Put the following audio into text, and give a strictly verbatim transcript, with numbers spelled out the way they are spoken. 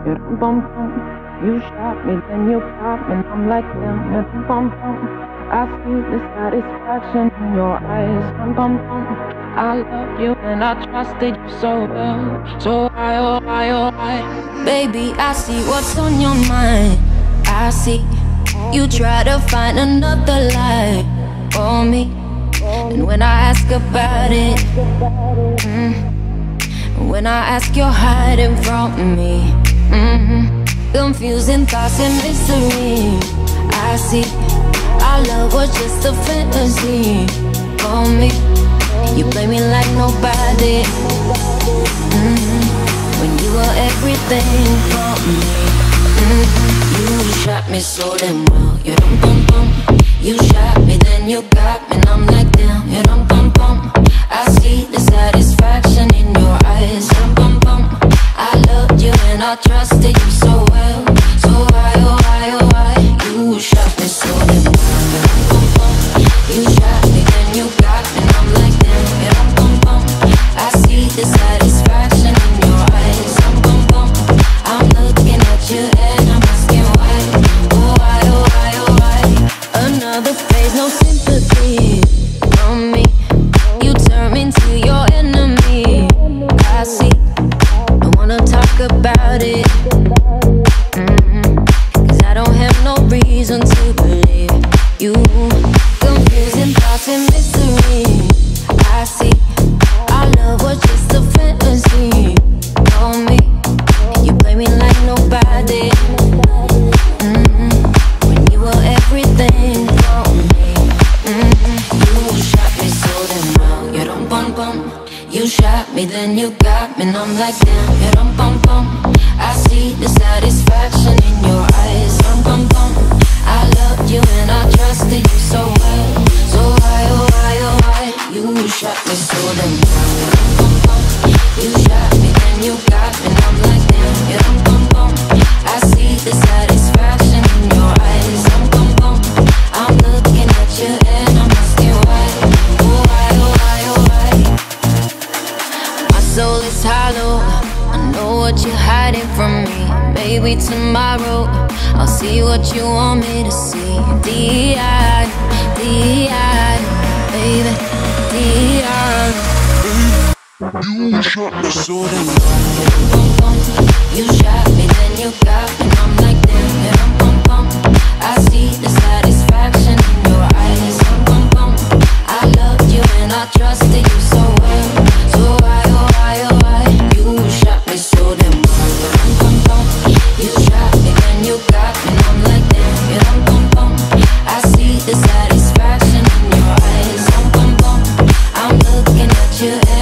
Yeah, bum bum. You shot me, then you popped, and I'm like damn. Yeah, bum bum. I see the satisfaction in your eyes. Bum bum bum. I loved you and I trusted you so well. So I, oh I, oh I. Baby, I see what's on your mind. I see you try to find another lie for me. And when I ask about it, mm, when I ask you're hiding from me, mm-hmm. Confusing thoughts and mystery. I see our love was just a fantasy for me. You play me like nobody, mm-hmm. When you were everything for me, mm-hmm. You shot me so damn well. You dum bum bum. You shot me, then you got me, and I'm like damn. You dum bum bum. I see the satisfaction in your eyes. Dum bum bum. I loved you and I trusted you so well. So why, oh why, oh why? You shot me so damn well. You dum bum bum. You shot me, then you got me, and I'm like damn. You dum bum bum. I see the satisfaction in your eyes. Dum bum bum. I'm looking at you and I'm asking why. Oh why, oh why, oh why? Another phase, no sympathy from me. You turn me into your enemy. I see. I wanna talk about it, mm-hmm. Cause I don't have no reason to believe you. Confusing thoughts and mystery. I see our love was just a fantasy for me. You play me like nobody, mm-hmm. When you were everything for me, mm-hmm. You shot me so damn well. You dum bum bum. You shot me, then you got me, and I'm like damn. You dum bum bum. I see the satisfaction in your eyes. Dum bum bum. I loved you and I trusted you so well. So why, oh why, oh why? You shot me so damn well. You dum bum bum. You shot me, then you got me, and I'm like damn. You dum bum bum. I see the satisfaction in your eyes. Dum bum bum. I'm looking at you and I'm asking why. Oh why, oh why, oh why? My soul is hollow. I know what you're hiding from me. Maybe tomorrow I'll see what you want me to see. D I, D I, baby, D I. You shot me so damn well. You shot me, then you got me, and I'm like damn. Yeah, dum bum bum. I see the satisfaction in your eyes. Dum bum bum. I loved you and I trusted you so well. So why, oh why, oh why? You shot me so damn well. Dum bum bum. You shot me, then you got me, and I'm like damn. Yeah, dum bum bum. I see the satisfaction in your eyes. Dum bum bum. I'm looking at you.